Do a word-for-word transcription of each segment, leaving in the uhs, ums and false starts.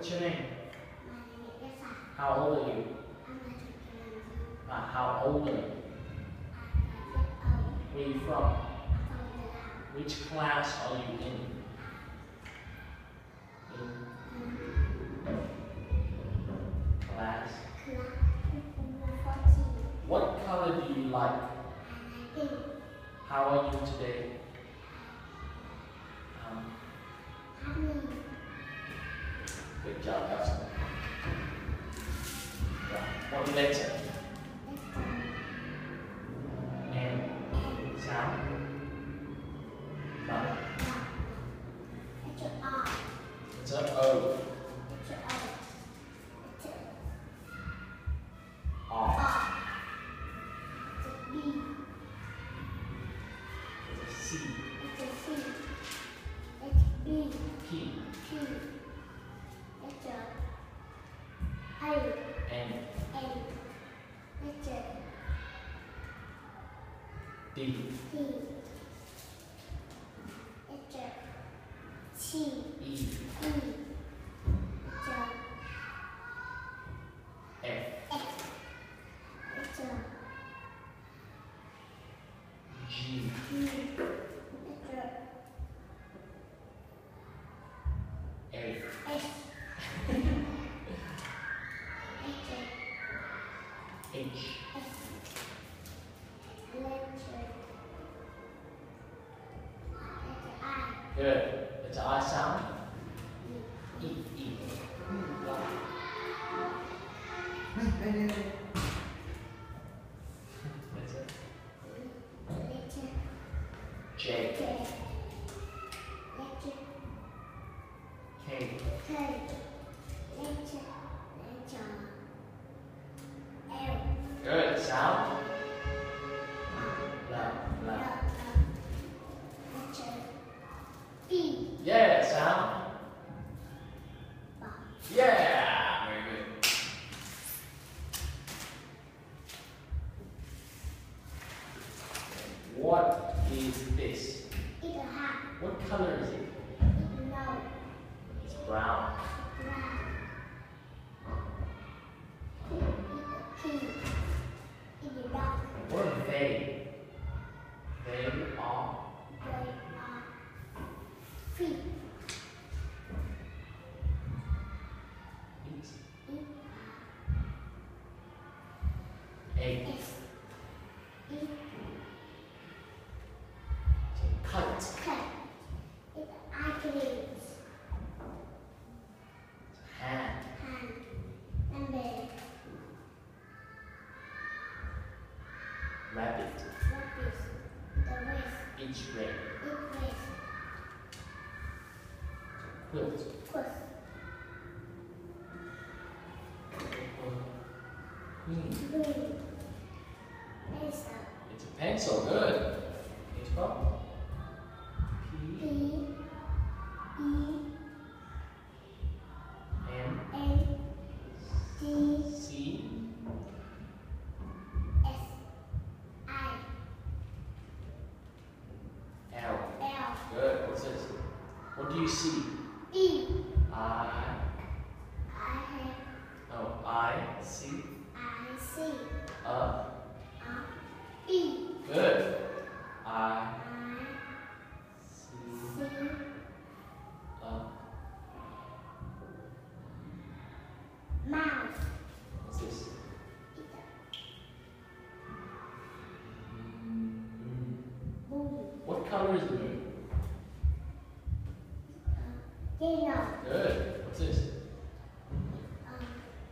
What's your name? My name is Esa. How old are you? I'm a chicken. Uh, how old are you? I'm five years old. Where are you from? I'm from Vietnam. Which class are you in? In class? Class fourteen. What color do you like? I like pink. How are you today? Um, Happy. good job, Elsa. Yeah. What letter? N. Sound? No. It's an R. It's an O. It's an O. It's an R. R. It's a B. It's a C. It's a C. It's B. P. Q. It's a A. N. A. It's a D. D. It's a T. E. E. It's a F. F. It's a G. G. It's a A. S. It's a H. S. Letter. It's a I. Good. It's an I sound. E. E. That's it. Letter J. J. Letter K. K. Letter letter L. Good. Sound. La. La. Letter B. Yeah. Sound. Yeah. Very good. What is this? It's a hat. What color is it? It's no It's brown. brown. It's a key. It's a dog. What are they? They are They are feet. eat It egg. is it Kite. cut. It's ugly. Hand. Hand. Number. Rabbit. What is the wrist? It's red. It is Quilt. puss. Hmm. Blue. Pencil. It's a pencil. Good. Can you spell? P. P. E. M. N. D. C. S. I. L. L. Good. What's this? What do you see? E. I. I have. No. I see. I see. A. A. E. Good. I I see. see. A. Mouse. What's this? It's a Moon. moon. What color is the moon? Yellow. Good. What's this? Um,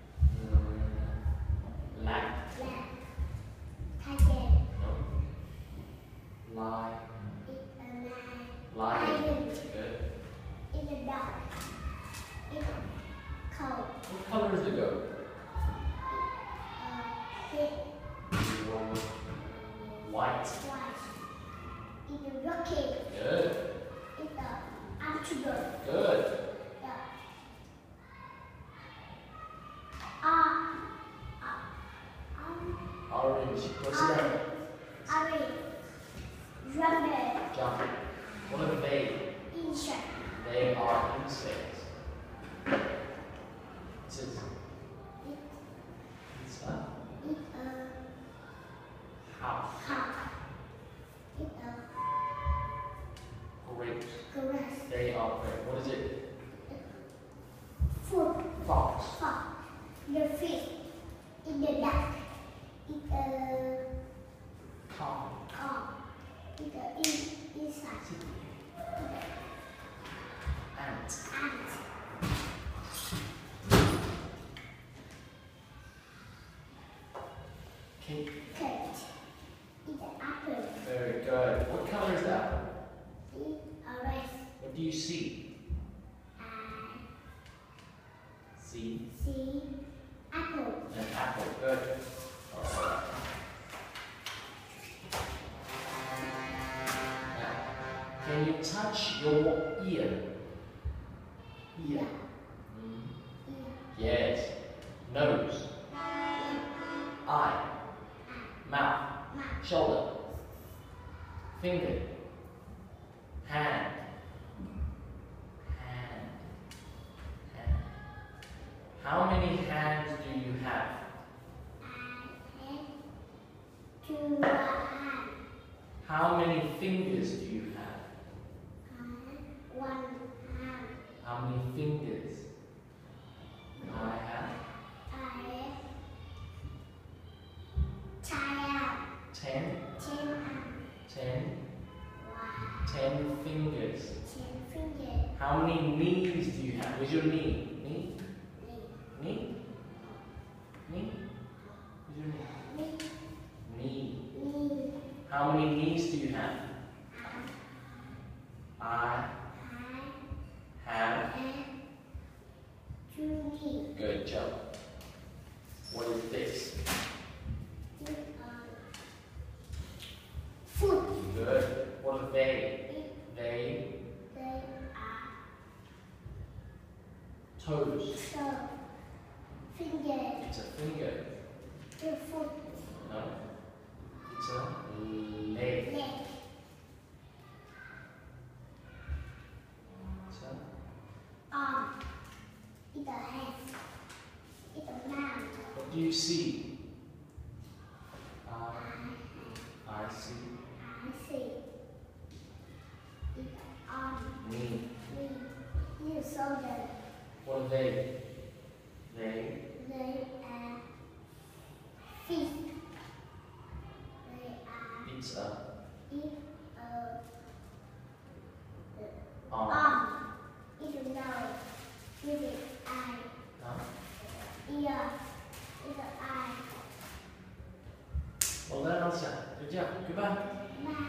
Mm, Black. black. Tiger. No. Lie. It's a lion. Lion. Lion. Good. It's a dog. It's a cow. What color is the goat? Uh, pig. White. White. It's a rocket. Good. It's a alligator. Good. Yeah. Ah. Ah. Um. Orange. What's that? Orange. Rabbit. Jump. What are they? Insect. They are insects. fox. fox. The fish. It's the duck. It's a Cow. cow. It's a in, insect. Chicken. It's Ant. a ant. Cake. Carrot. It's an apple. Very good. What color is that? It's orange. What do you see? I See see apple. an apple. Good. Alright. Now, can you touch your ear? Ear. Mm. Yes. Nose. Eye. Mouth. Shoulder. Finger. Hand. Hand. Hand. How many hands do you have? I have two hands. How many fingers do you have? I have one hand. How many fingers? I have I have child. ten. Ten hand. Ten. One. Ten fingers. Ten fingers. How many knees do you have? Where's your knee? Knee? Knee? Knee? Where's your knee? Knee. Knee. Knee. How many knees do you have? I I have. have two knees. Good job. What is this? Two are foot. Good. What are they? They They are toes. so finger. It's a finger. The foot. No. It's a leg. Leg. It's a Arm. It's a hand. It's a mouth. What do you see? I, I see I see. It's an arm. knee. Knee. It's a shoulder. What are they? They They are feet. They are it's a it a arm. arm. It's a nose. It's an eye. Huh? Ear. It's an eye. Well done, Elsa. Good job. Goodbye. Mouth.